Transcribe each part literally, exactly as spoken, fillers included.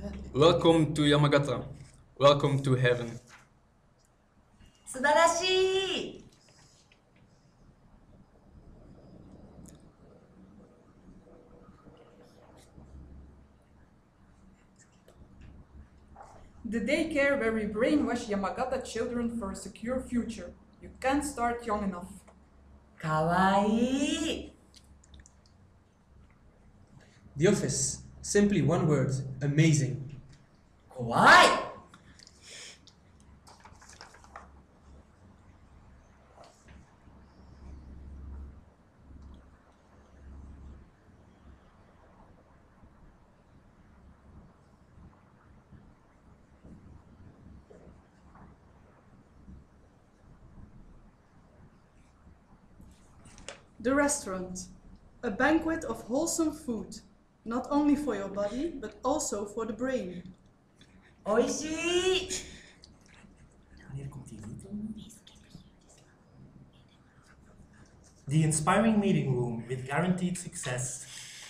Welcome to Yamagata. Welcome to heaven. 素晴らしい The daycare where we brainwash Yamagata children for a secure future. You can't start young enough. かわいい The office. Simply one word. Amazing. 怖い The restaurant. A banquet of wholesome food, not only for your body, but also for the brain. おいしい Wanneer komt die niet om? The inspiring meeting room with guaranteed success.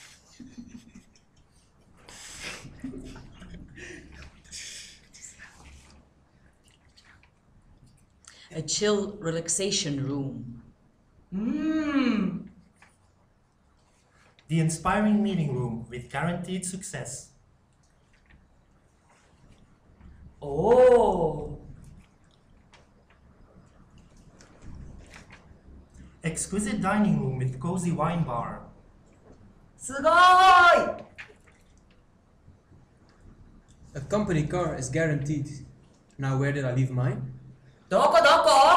A chill relaxation room. うーん The inspiring meeting room with guaranteed success. おお Exquisite dining room with cozy wine bar. すごーい A company car is guaranteed. Now where did I leave mine? どこどこ